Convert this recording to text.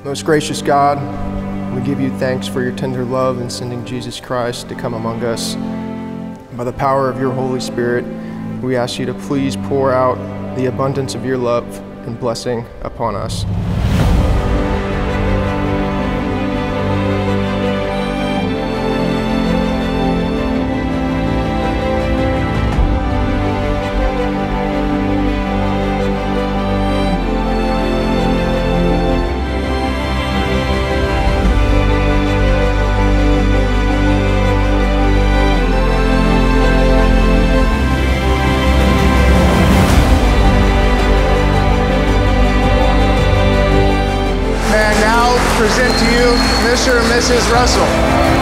Most gracious God, we give you thanks for your tender love in sending Jesus Christ to come among us. By the power of your Holy Spirit, we ask you to please pour out the abundance of your love and blessing upon us. Present to you Mr. and Mrs. Russell.